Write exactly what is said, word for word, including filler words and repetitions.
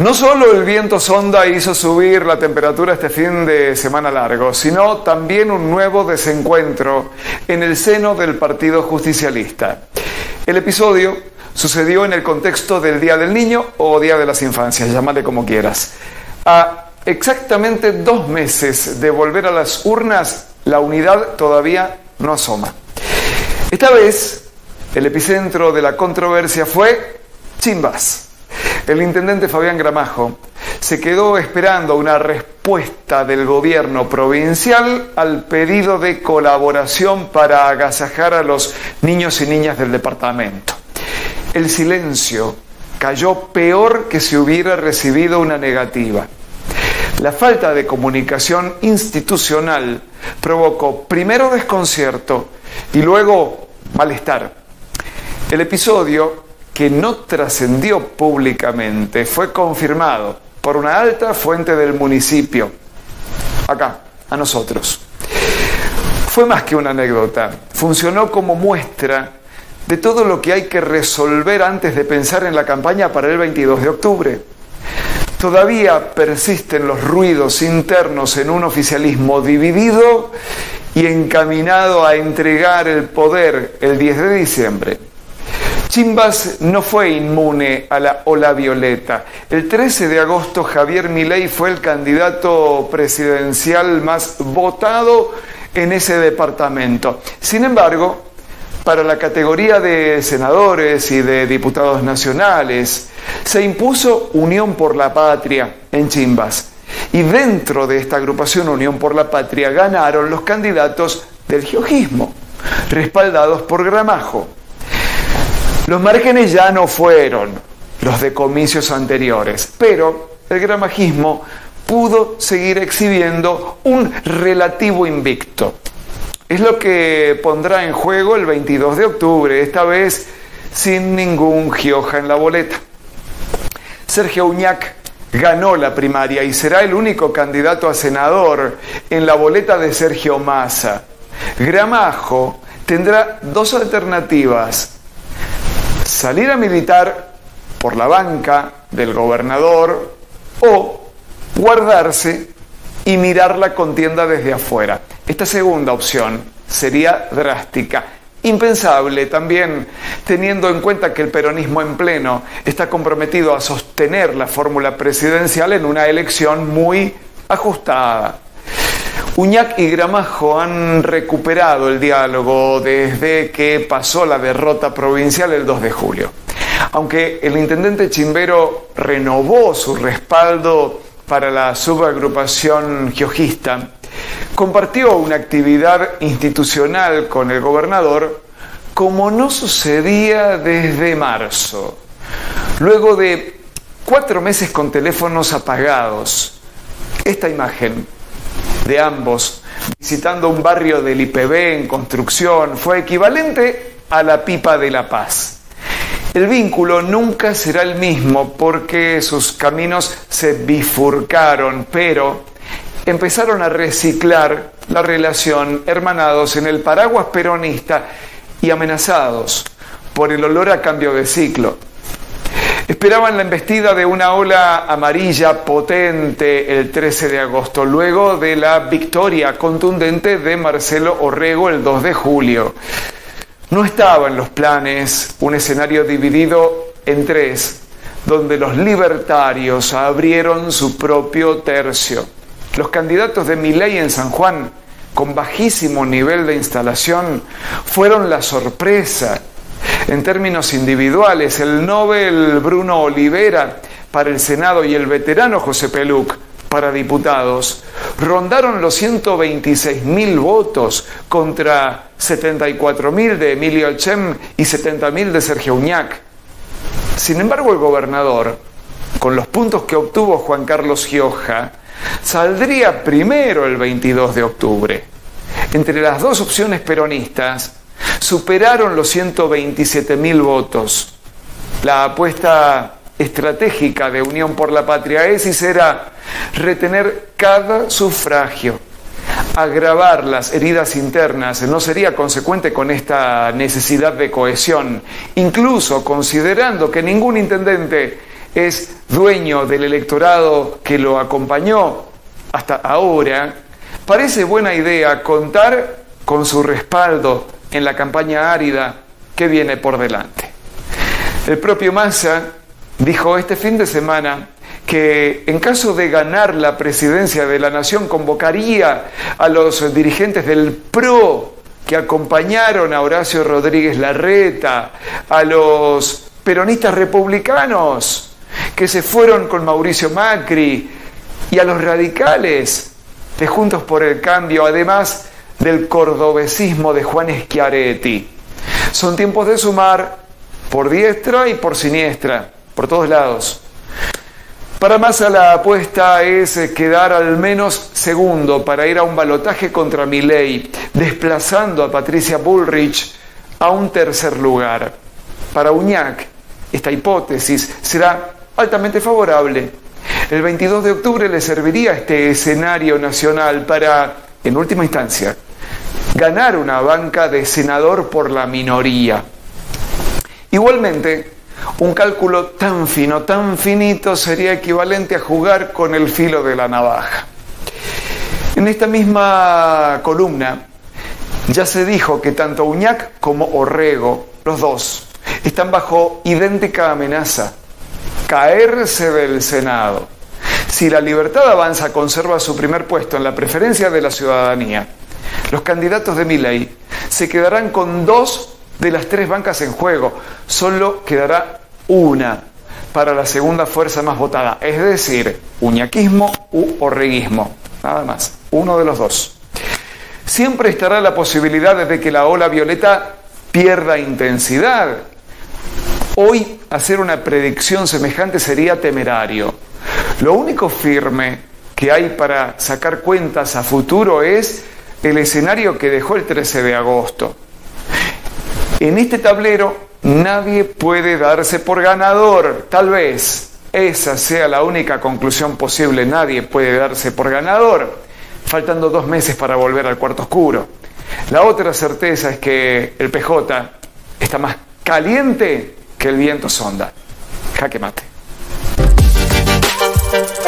No solo el viento sonda hizo subir la temperatura este fin de semana largo, sino también un nuevo desencuentro en el seno del Partido Justicialista. El episodio sucedió en el contexto del Día del Niño o Día de las Infancias, llámale como quieras. A exactamente dos meses de volver a las urnas, la unidad todavía no asoma. Esta vez, el epicentro de la controversia fue Chimbas. El intendente Fabián Gramajo se quedó esperando una respuesta del gobierno provincial al pedido de colaboración para agasajar a los niños y niñas del departamento. El silencio cayó peor que si hubiera recibido una negativa. La falta de comunicación institucional provocó primero desconcierto y luego malestar. El episodio, que no trascendió públicamente, fue confirmado por una alta fuente del municipio, acá, a nosotros. Fue más que una anécdota, funcionó como muestra de todo lo que hay que resolver antes de pensar en la campaña para el veintidós de octubre. Todavía persisten los ruidos internos en un oficialismo dividido y encaminado a entregar el poder el diez de diciembre. Chimbas no fue inmune a la ola violeta. El trece de agosto Javier Milei fue el candidato presidencial más votado en ese departamento. Sin embargo, para la categoría de senadores y de diputados nacionales, se impuso Unión por la Patria en Chimbas. Y dentro de esta agrupación Unión por la Patria ganaron los candidatos del giojismo, respaldados por Gramajo. Los márgenes ya no fueron los de comicios anteriores, pero el gramajismo pudo seguir exhibiendo un relativo invicto. Es lo que pondrá en juego el veintidós de octubre, esta vez sin ningún Gioja en la boleta. Sergio Uñac ganó la primaria y será el único candidato a senador en la boleta de Sergio Massa. Gramajo tendrá dos alternativas: salir a militar por la banca del gobernador o guardarse y mirar la contienda desde afuera. Esta segunda opción sería drástica, impensable también teniendo en cuenta que el peronismo en pleno está comprometido a sostener la fórmula presidencial en una elección muy ajustada. Uñac y Gramajo han recuperado el diálogo desde que pasó la derrota provincial el dos de julio. Aunque el intendente chimbero renovó su respaldo para la subagrupación giojista, compartió una actividad institucional con el gobernador como no sucedía desde marzo. Luego de cuatro meses con teléfonos apagados, esta imagen de ambos visitando un barrio del I P B en construcción fue equivalente a la pipa de la paz. El vínculo nunca será el mismo porque sus caminos se bifurcaron, pero empezaron a reciclar la relación, hermanados en el paraguas peronista y amenazados por el olor a cambio de ciclo. Esperaban la embestida de una ola amarilla potente el trece de agosto, luego de la victoria contundente de Marcelo Orrego el dos de julio. No estaba en los planes un escenario dividido en tres, donde los libertarios abrieron su propio tercio. Los candidatos de Milei en San Juan, con bajísimo nivel de instalación, fueron la sorpresa. En términos individuales, el Nobel Bruno Olivera para el Senado y el veterano José Peluc para diputados rondaron los ciento veintiséis mil votos contra setenta y cuatro mil de Emilio Chem y setenta mil de Sergio Uñac. Sin embargo, el gobernador, con los puntos que obtuvo Juan Carlos Gioja, saldría primero el veintidós de octubre. Entre las dos opciones peronistas, superaron los ciento veintisiete mil votos. La apuesta estratégica de Unión por la Patria es y será retener cada sufragio. Agravar las heridas internas no sería consecuente con esta necesidad de cohesión, incluso considerando que ningún intendente es dueño del electorado que lo acompañó hasta ahora, parece buena idea contar con su respaldo en la campaña árida que viene por delante. El propio Massa dijo este fin de semana que en caso de ganar la presidencia de la Nación convocaría a los dirigentes del P R O que acompañaron a Horacio Rodríguez Larreta, a los peronistas republicanos que se fueron con Mauricio Macri y a los radicales de Juntos por el Cambio, además del cordobesismo de Juan Schiaretti. Son tiempos de sumar por diestra y por siniestra, por todos lados. Para Massa la apuesta es quedar al menos segundo para ir a un balotaje contra Milei, desplazando a Patricia Bullrich a un tercer lugar. Para Uñac, esta hipótesis será altamente favorable. El veintidós de octubre le serviría este escenario nacional para, en última instancia, ganar una banca de senador por la minoría. Igualmente, un cálculo tan fino, tan finito, sería equivalente a jugar con el filo de la navaja. En esta misma columna ya se dijo que tanto Uñac como Orrego, los dos, están bajo idéntica amenaza: caerse del Senado. Si La Libertad Avanza conserva su primer puesto en la preferencia de la ciudadanía, los candidatos de Milei se quedarán con dos de las tres bancas en juego. Solo quedará una para la segunda fuerza más votada, es decir, uñaquismo u orreguismo, nada más, uno de los dos. Siempre estará la posibilidad de que la ola violeta pierda intensidad. Hoy hacer una predicción semejante sería temerario. Lo único firme que hay para sacar cuentas a futuro es el escenario que dejó el trece de agosto. En este tablero nadie puede darse por ganador. Tal vez esa sea la única conclusión posible. Nadie puede darse por ganador, faltando dos meses para volver al cuarto oscuro. La otra certeza es que el P J está más caliente que el viento sonda. Jaque mate.